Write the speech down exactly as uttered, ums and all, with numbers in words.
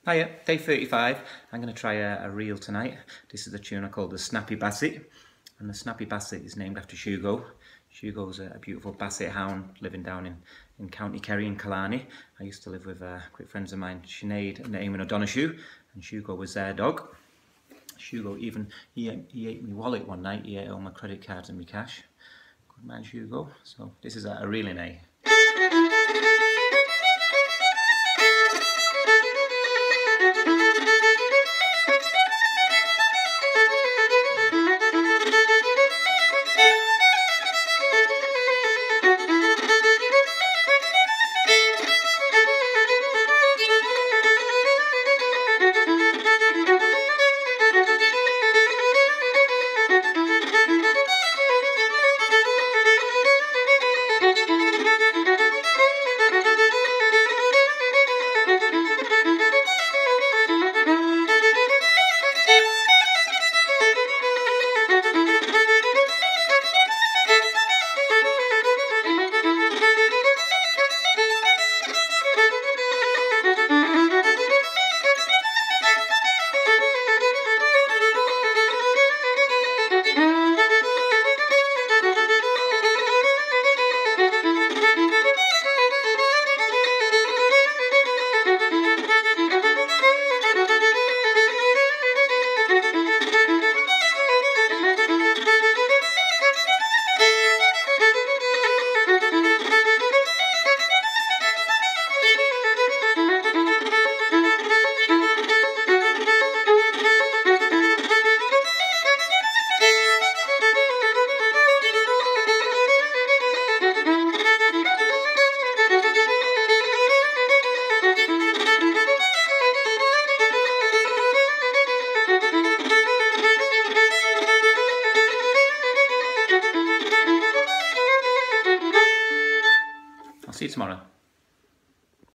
Hiya, day thirty-five. I'm going to try a, a reel tonight. This is the tune I call the Snappy Basset. And the Snappy Basset is named after Shugo. Shugo's a, a beautiful basset hound living down in, in County Kerry in Killarney. I used to live with uh, great friends of mine, Sinead and Eamon O'Donoghue, and Shugo was their dog. Shugo even, he, he ate my wallet one night, he ate all my credit cards and my cash. Good man, Shugo. So this is a, a reeling A. I'll see you tomorrow.